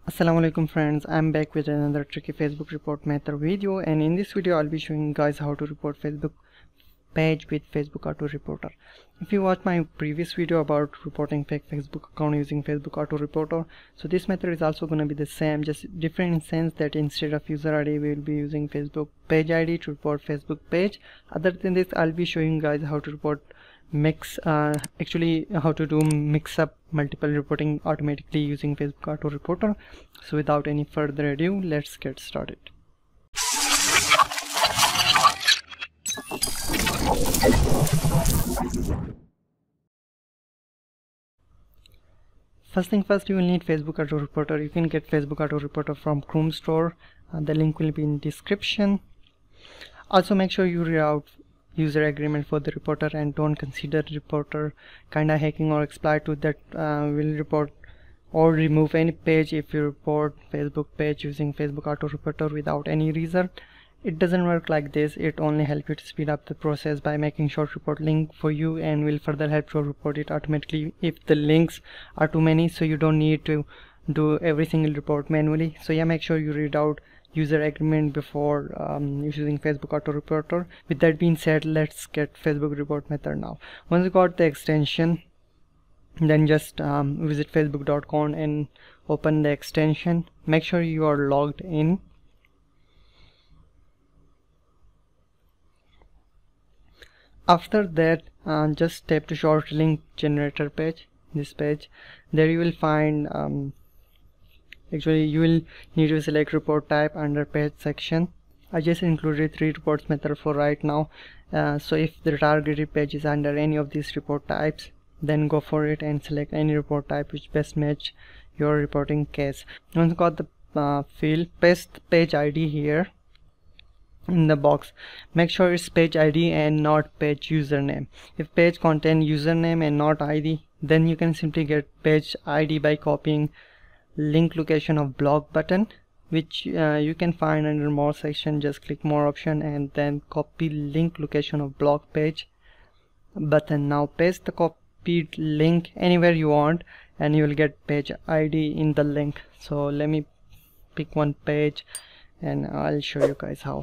Assalamu alaikum friends, I'm back with another tricky Facebook report method video, and in this video I'll be showing you guys how to report Facebook page with Facebook Auto Reporter. If you watched my previous video about reporting fake Facebook account using Facebook Auto Reporter, so this method is also going to be the same, just different in sense that instead of user ID we will be using Facebook page ID to report Facebook page. Other than this, I'll be showing you guys how to report how to do mix up multiple reporting automatically using Facebook Auto Reporter. So without any further ado, let's get started. First thing first, you will need Facebook Auto Reporter. You can get Facebook Auto Reporter from Chrome store. The link will be in description. Also make sure you read out user agreement for the reporter and don't consider reporter kinda hacking or exploit to that will report or remove any page if you report Facebook page using Facebook Auto Reporter without any reason. It doesn't work like this. It only helps you to speed up the process by making short report link for you, and will further help to report it automatically if the links are too many, so you don't need to do every single report manually. So yeah, make sure you read out user agreement before using Facebook Auto Reporter. With that being said, let's get Facebook report method now. Once you got the extension, then just visit facebook.com and open the extension. Make sure you are logged in. After that, just tap the short link generator page, this page. There you will find you will need to select report type under page section. I just included 3 reports method for right now, so if the targeted page is under any of these report types, then go for it and select any report type which best match your reporting case. Once you got the field, paste the page ID here in the box. Make sure it's page ID and not page username. If page contain username and not ID, then you can simply get page ID by copying link location of blog button, which you can find under more section. Just click more option and then copy link location of blog page button. Now paste the copied link anywhere you want and you will get page ID in the link. So let me pick one page and I'll show you guys how.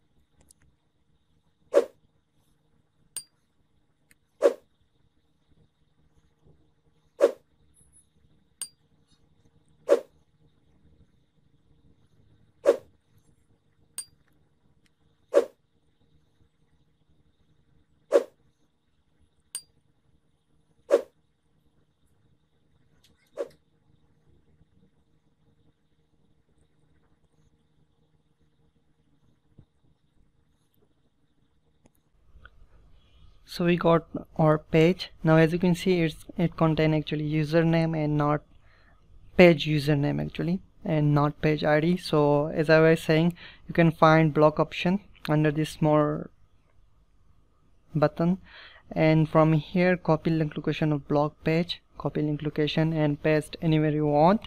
So we got our page. Now as you can see, it contain actually username and not page username actually, and not page ID. So as I was saying, you can find block option under this more button, and from here copy link location of blog page, copy link location and paste anywhere you want.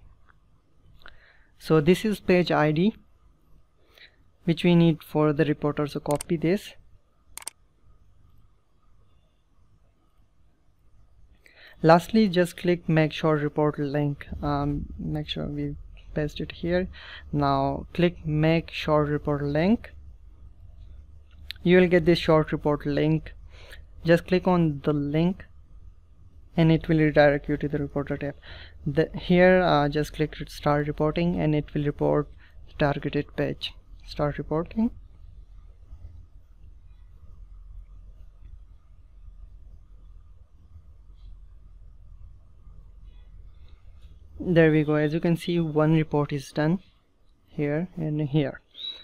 So this is page ID which we need for the reporter, so copy this. Lastly, just click make short report link. Make sure we paste it here. Now click make short report link. You will get this short report link. Just click on the link and it will redirect you to the reporter tab. Here just click start reporting and it will report the targeted page. Start reporting. There we go. As you can see, one report is done here and here.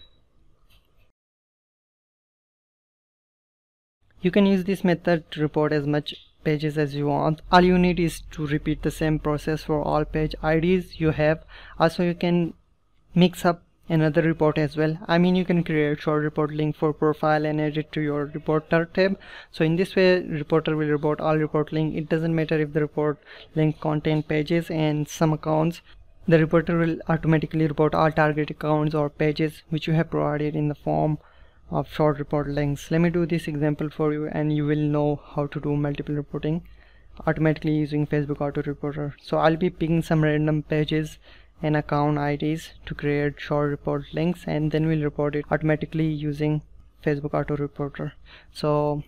You can use this method to report as much pages as you want. All you need is to repeat the same process for all page IDs you have. Also you can mix up another report as well. I mean, you can create short report link for profile and add it to your reporter tab. So in this way, reporter will report all report link. It doesn't matter if the report link contain pages and some accounts. The reporter will automatically report all target accounts or pages which you have provided in the form of short report links. Let me do this example for you and you will know how to do multiple reporting automatically using Facebook Auto Reporter. So I'll be picking some random pages and account IDs to create short report links, and then we'll report it automatically using Facebook Auto Reporter. So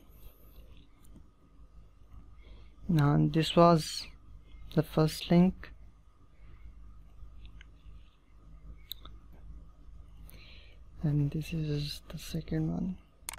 now this was the first link, and this is the second one.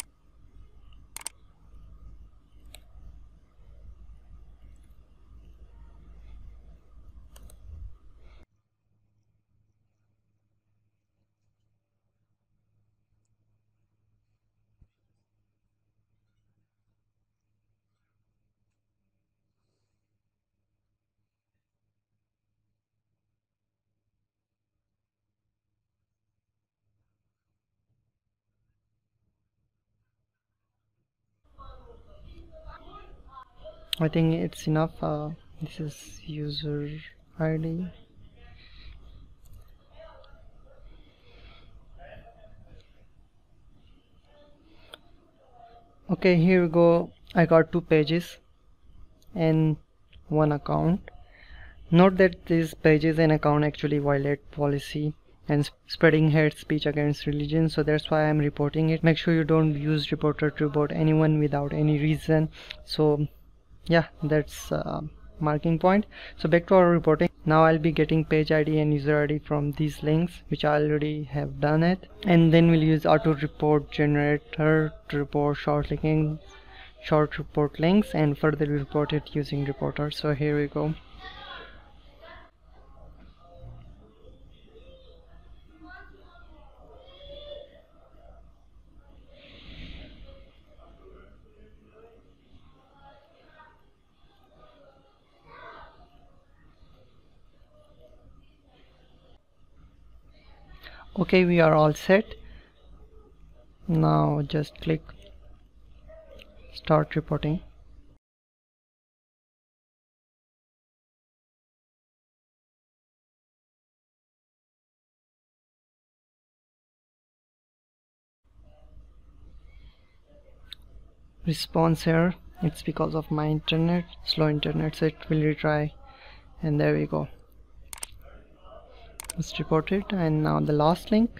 I think it's enough. This is user ID. Okay, here we go. I got 2 pages and 1 account. Note that these pages and account actually violate policy and spreading hate speech against religion, so that's why I'm reporting it. Make sure you don't use reporter to report anyone without any reason. So yeah, that's marking point. So back to our reporting. Now I'll be getting page ID and user ID from these links, which I already have done it, and then we'll use auto report generator to report short report links, and further we report it using reporter. So here we go. Okay, we are all set. Now just click start reporting. Response here, it's because of my internet, slow internet, so it will retry, and there we go. Let's report it. And now the last link.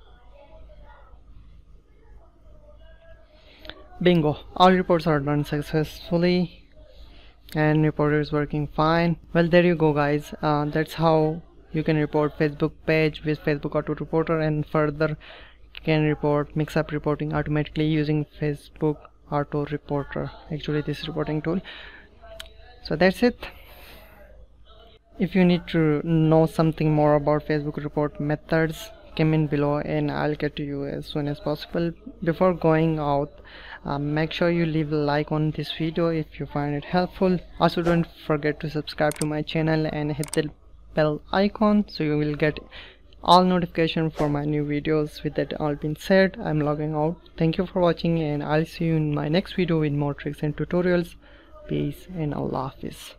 Bingo, all reports are done successfully and reporter is working fine. Well, there you go guys. That's how you can report Facebook page with Facebook Auto Reporter, and further you can report mix-up reporting automatically using Facebook Auto Reporter, actually this reporting tool. So that's it. If you need to know something more about Facebook report methods, comment below and I'll get to you as soon as possible. Before going out, make sure you leave a like on this video if you find it helpful. Also, don't forget to subscribe to my channel and hit the bell icon so you will get all notifications for my new videos. With that all being said, I'm logging out. Thank you for watching and I'll see you in my next video with more tricks and tutorials. Peace and Allah Hafiz.